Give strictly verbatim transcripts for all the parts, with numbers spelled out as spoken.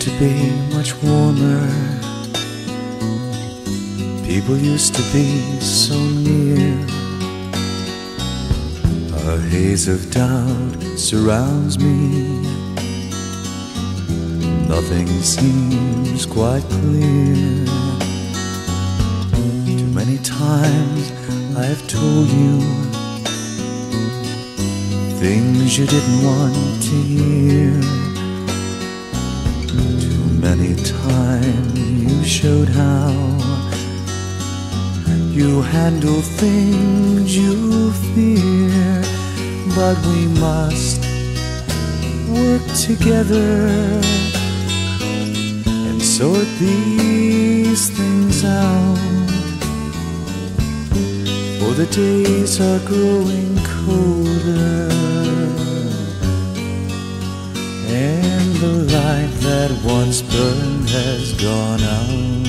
to be much warmer. People used to be so near. A haze of doubt surrounds me. Nothing seems quite clear. Too many times I've told you things you didn't want to hear. Too many times you showed how you handle things you fear. But we must work together and sort these things out, for the days are growing colder, and the light that once burned has gone out.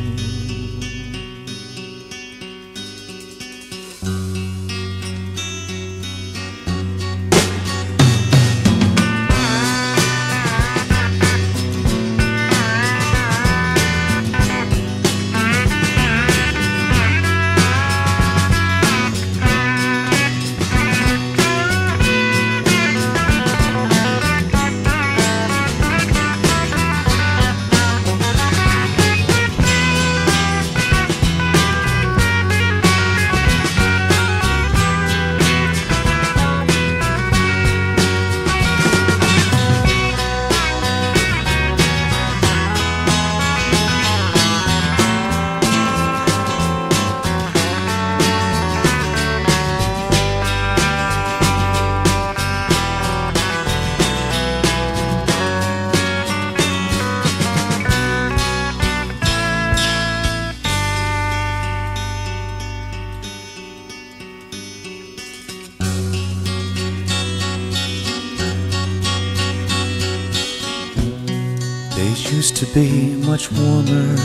Days used to be much warmer.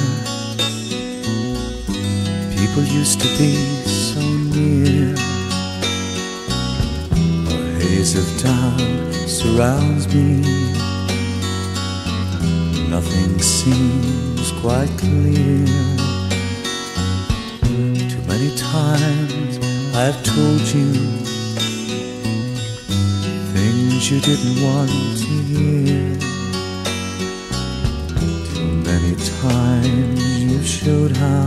People used to be so near. A haze of doubt surrounds me. Nothing seems quite clear. Too many times I've told you things you didn't want to hear. Many times you showed how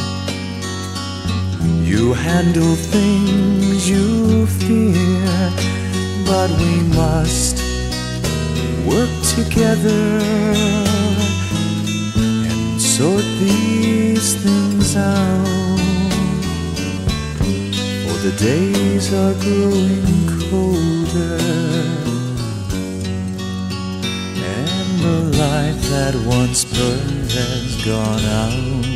you handle things you fear. But we must work together and sort these things out, for the days are growing colder, the light that once burned has gone out.